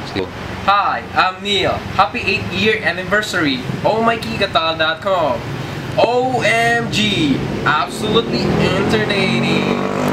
Hi, I'm Neil. Happy 8th year anniversary. OMGKigatal.com. OMG! Absolutely entertaining.